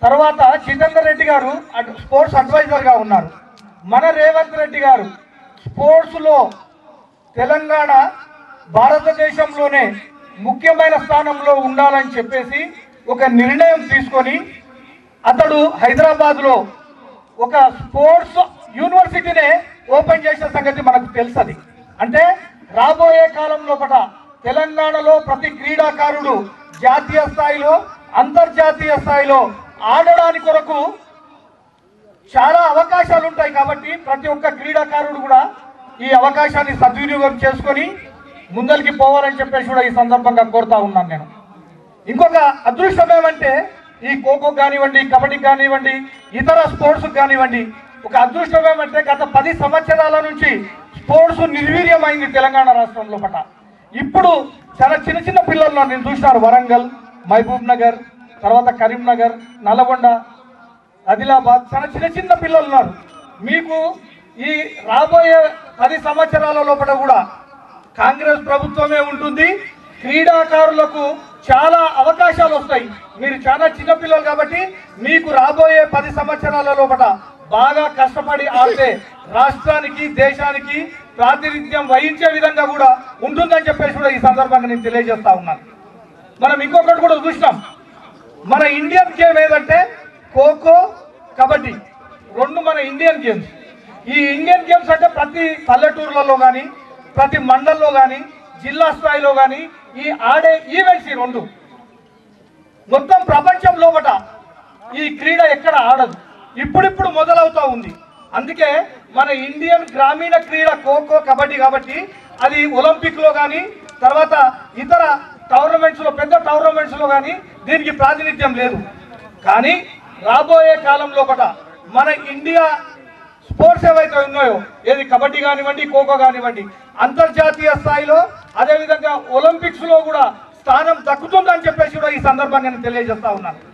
తర్వాత జితేందర్ రెడ్డి గారు స్పోర్ట్స్ అడ్వైజర్గా ఉన్నారు. మన రేవంత్ రెడ్డి గారు స్పోర్ట్స్లో తెలంగాణ భారతదేశంలోనే ముఖ్యమైన స్థానంలో ఉండాలని చెప్పేసి ఒక నిర్ణయం తీసుకొని అతడు హైదరాబాద్లో ఒక స్పోర్ట్స్ యూనివర్సిటీనే ఓపెన్ చేసిన సంగతి మనకు తెలుసది. అంటే రాబోయే కాలంలో తెలంగాణలో ప్రతి క్రీడాకారుడు జాతీయ స్థాయిలో అంతర్జాతీయ స్థాయిలో ఆడడానికి కొరకు చాలా అవకాశాలు ఉంటాయి. కాబట్టి ప్రతి ఒక్క క్రీడాకారుడు కూడా ఈ అవకాశాన్ని సద్వినియోగం చేసుకొని ముందరికి పోవాలని చెప్పేసి కూడా ఈ సందర్భంగా కోరుతా ఉన్నాను నేను. ఇంకొక అదృష్టం ఏమంటే ఈ ఖోఖో కానివ్వండి, కబడ్డీ కానివ్వండి, ఇతర స్పోర్ట్స్ కానివ్వండి, ఒక అదృష్టం ఏమంటే గత 10 సంవత్సరాల నుంచి స్పోర్ట్స్ నిర్వీర్యమైంది తెలంగాణ రాష్ట్రంలో ఇప్పుడు చాలా చిన్న చిన్న పిల్లలు నేను చూసినారు. వరంగల్, మహబూబ్ నగర్, తర్వాత కరీంనగర్, నల్గొండ, ఆదిలాబాద్ చాలా చిన్న చిన్న పిల్లలు ఉన్నారు. మీకు ఈ రాబోయే 10 సంవత్సరాల లోపల కూడా కాంగ్రెస్ ప్రభుత్వమే ఉంటుంది. క్రీడాకారులకు చాలా అవకాశాలు వస్తాయి. మీరు చాలా చిన్నపిల్లలు కాబట్టి మీకు రాబోయే 10 సంవత్సరాల లోపల బాగా కష్టపడి ఆడితే రాష్ట్రానికి దేశానికి ప్రాతినిధ్యం వహించే విధంగా కూడా ఉంటుందని చెప్పేసి కూడా ఈ సందర్భంగా నేను తెలియజేస్తా ఉన్నాను. మనం ఇంకొకటి కూడా చూసినాం. మన ఇండియన్ గేమ్ ఏదంటే ఖోఖో, కబడ్డీ రెండు మన ఇండియన్ గేమ్స్. ఈ ఇండియన్ గేమ్స్ అంటే ప్రతి పల్లెటూర్లలో కానీ ప్రతి మండల్లో కానీ జిల్లా స్థాయిలో కానీ ఈ ఆడే ఈవెంట్స్ ఈ రెండు మొత్తం ప్రపంచంలో ఈ క్రీడ ఎక్కడ ఆడదు, ఇప్పుడిప్పుడు మొదలవుతూ ఉంది. అందుకే మన ఇండియన్ గ్రామీణ క్రీడ ఖోఖో, కబడ్డీ కాబట్టి అది ఒలింపిక్లో కానీ తర్వాత ఇతర టోర్నమెంట్స్లో పెద్ద టోర్నమెంట్స్లో కానీ దీనికి ప్రాతినిధ్యం లేదు. కానీ రాబోయే కాలంలో మన ఇండియా స్పోర్ట్స్ ఏవైతే ఉన్నాయో ఏది కబడ్డీ కానివ్వండి, ఖోఖో కానివ్వండి అంతర్జాతీయ స్థాయిలో అదేవిధంగా ఒలింపిక్స్లో కూడా స్థానం దక్కుతుందని చెప్పేసి కూడా ఈ సందర్భంగా నేను తెలియజేస్తా ఉన్నాను.